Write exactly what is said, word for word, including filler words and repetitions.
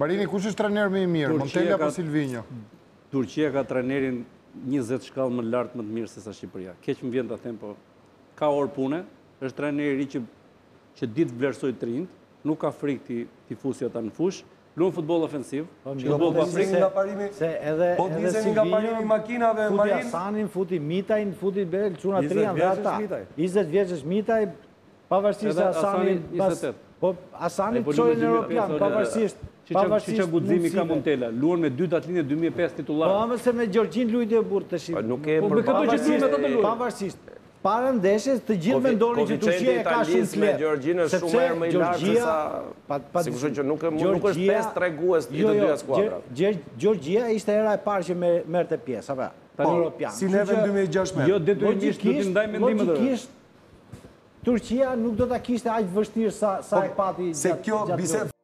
Parini, kush është trajner më i mirë, Montella apo Silvinho? Turqia ka trajnerin njëzet shkallë më lartë më të mirë se sa Shqipëria. Keq më vjen të them, po ka orë pune, është trajneri që që ditë vlerësoj të rinjt, nuk ka frikë tifusja ta në fush, luan futboll ofensiv, futboll pa frikë. Se edhe Po të niseni nga parimi makinave, futi Marin? Asanin, futi Mitajn, futi Bel, çuna tri janë dhe ata. njëzet vjeçës Mitaj, pavarësisht se Asani pas po Asani çojën në Europian, pavarësisht Pavarësisht që guximi ka Montella, luan me dy tatë linje dy mijë e pesë titullar. Po ama se me Gjorgjin lujti e burr tash. Nuk e Po me këto që duhet me të luajë. Pavarësisht para ndeshjes të gjithë mendonin që Turqia e ka shumë të lehtë. Gjorgjin është shumë herë më i lartë se sa sigurisht që nuk nuk është pesë tregues i të dyja skuadrave. Gjorgjia ishte hera e parë që merrte pjesë, apo? Po, si neve në dy mijë e gjashtëdhjetë. Jo detyrimisht do të ndajmë mendimin e Turqia nuk do ta kishte aq vështirë sa sa e pati se kjo bisedë